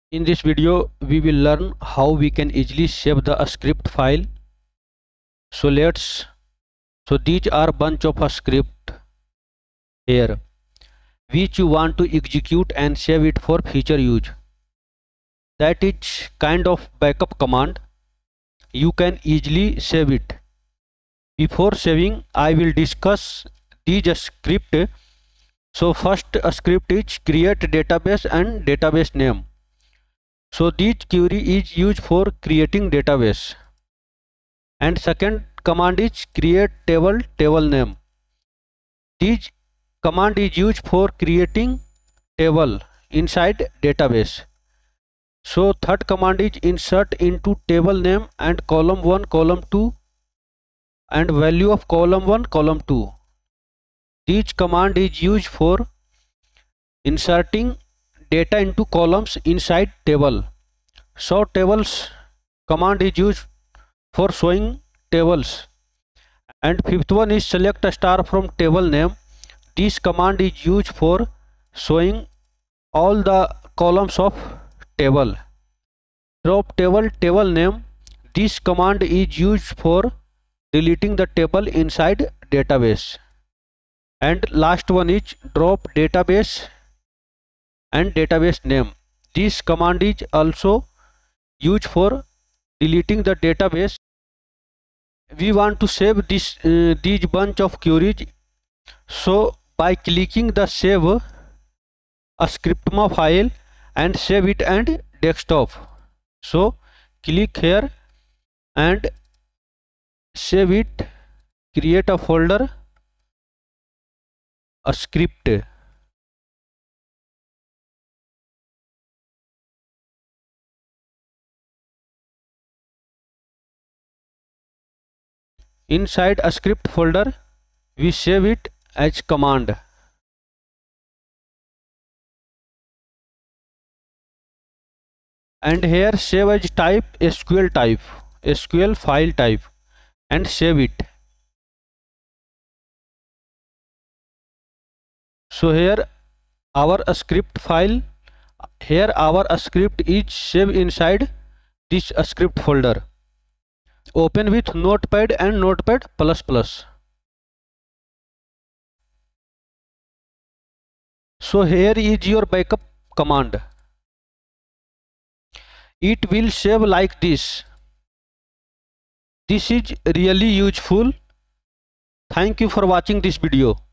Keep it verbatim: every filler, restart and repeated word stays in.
In this video, we will learn how we can easily save the script file. So let's, so these are bunch of a script here, which you want to execute and save it for future use. That is kind of backup command. You can easily save it. Before saving, I will discuss these script. So first script is create database and database name. So this query is used for creating database. And second command is create table table name. This command is used for creating table inside database. So third command is insert into table name and column one, column two and value of column one, column two. This command is used for inserting data into columns inside table. So tables command is used for showing tables. And fifth one is select a star from table name. This command is used for showing all the columns of table. Drop table table name. This command is used for deleting the table inside database. And last one is drop database and database name. This command is also used for deleting the database. We want to save this uh, these bunch of queries. So by clicking the save a scriptma file and save it and desktop. So click here and save it, create a folder, a script. Inside a script folder, we save it as command. And here save as type S Q L type, S Q L file type, and save it. So here our script file, here our script is saved inside this script folder. Open with Notepad and Notepad plus plus. So here is your backup command. It will save like this. This is really useful. Thank you for watching this video.